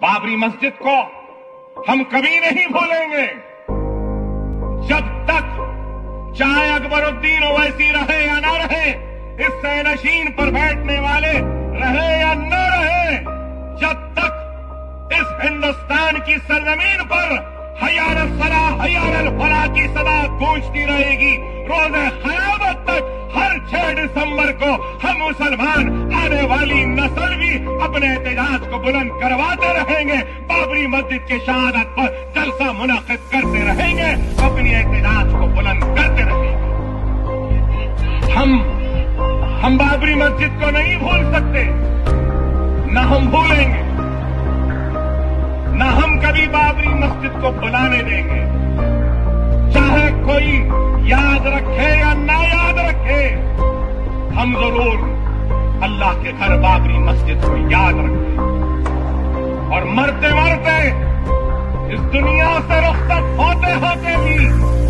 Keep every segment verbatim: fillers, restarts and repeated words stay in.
बाबरी मस्जिद को हम कभी नहीं भूलेंगे जब तक चाहे अकबरुद्दीन ओवैसी रहे या ना रहे, इस सैनशीन पर बैठने वाले रहे या न रहे, जब तक इस हिंदुस्तान की सरजमीन पर हय्या अलल फलाह हय्या अलल फलाह की सदा गूंजती रहेगी। रोज़े क़यामत तक हर छह दिसंबर को हम मुसलमान आने वाली नस्ल भी अपने एहतजाज को बुलंद करवाते रहेंगे। बाबरी मस्जिद के शहादत पर जलसा मुनक़िद करते रहेंगे, अपनी एहतजाज को बुलंद करते रहेंगे। हम हम बाबरी मस्जिद को नहीं भूल सकते, न हम भूलेंगे, न हम कभी बाबरी मस्जिद को बुलाने देंगे। चाहे कोई याद रखे या ना याद रखे, हम जरूर अल्लाह के घर बाबरी मस्जिद को याद रखें और मरते मरते इस दुनिया से रुखसत होते होते भी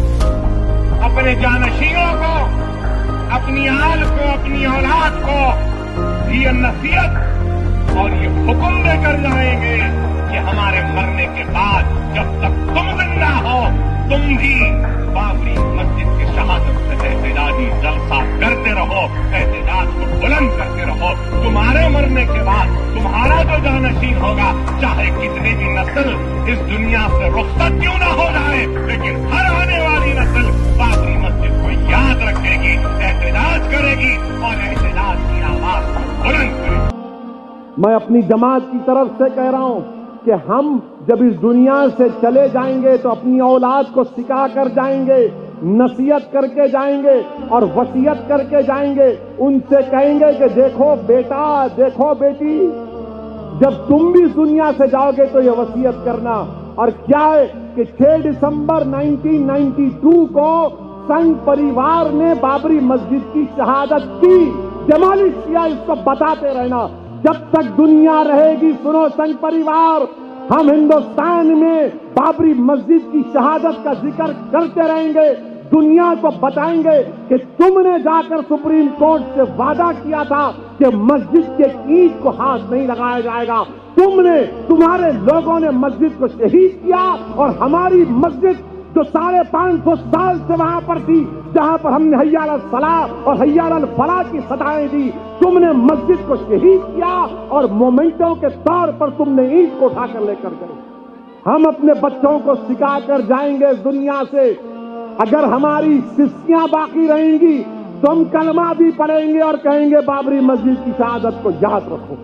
अपने जानशीनों को, अपनी आल को, अपनी औलाद को ये नसीहत और ये हुक्म देकर जाएंगे कि हमारे मरने के बाद जब तक तुम जिंदा हो, तुम भी बाबरी मस्जिद की शहादत से एहतजाजी जलसा करते रहो, एहतजाज को बुलंद करते रहो। तुम्हारे मरने के बाद तुम्हारा जो जानशीन होगा, चाहे कितनी भी नस्ल इस दुनिया से रुखसत क्यों ना हो जाए, लेकिन हर आने वाली नस्ल बाबरी मस्जिद को याद रखेगी, एहतजाज करेगी और एहतजाज की आवाज को बुलंद करेगी। मैं अपनी जमात की तरफ से कह रहा हूं कि हम जब इस दुनिया से चले जाएंगे तो अपनी औलाद को सिखा कर जाएंगे, नसीहत करके जाएंगे और वसीयत करके जाएंगे। उनसे कहेंगे कि देखो बेटा, देखो बेटी, जब तुम भी इस दुनिया से जाओगे तो ये वसीयत करना। और क्या है कि छह दिसंबर उन्नीस सौ बानवे को संघ परिवार ने बाबरी मस्जिद की शहादत की। जमाली शिया इसको बताते रहना, जब तक दुनिया रहेगी। सुनो संघ परिवार, हम हिंदुस्तान में बाबरी मस्जिद की शहादत का जिक्र करते रहेंगे, दुनिया को बताएंगे कि तुमने जाकर सुप्रीम कोर्ट से वादा किया था कि मस्जिद के ईंट को हाथ नहीं लगाया जाएगा। तुमने, तुम्हारे लोगों ने मस्जिद को शहीद किया और हमारी मस्जिद जो साढ़े पांच सौ साल से वहां पर थी, जहां पर हमने हय्या अलल सलाह और हय्या अलल फलाह की सदाएं दी, तुमने मस्जिद को शहीद किया और मोमेंटों के तौर पर तुमने ईंट को उठाकर लेकर गए। हम अपने बच्चों को सिखा कर जाएंगे इस दुनिया से। अगर हमारी शिष्यां बाकी रहेंगी तो हम कलमा भी पढ़ेंगे और कहेंगे बाबरी मस्जिद की शहादत को याद रखो।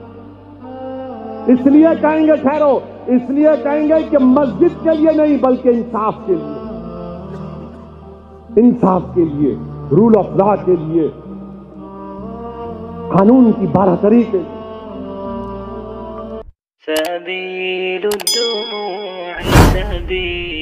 इसलिए कहेंगे, ठहरो, इसलिए कहेंगे कि मस्जिद के लिए नहीं बल्कि इंसाफ के लिए, इंसाफ के लिए, रूल ऑफ लॉ के लिए, कानून की बारह तरीके। سبيل الدموع سبيل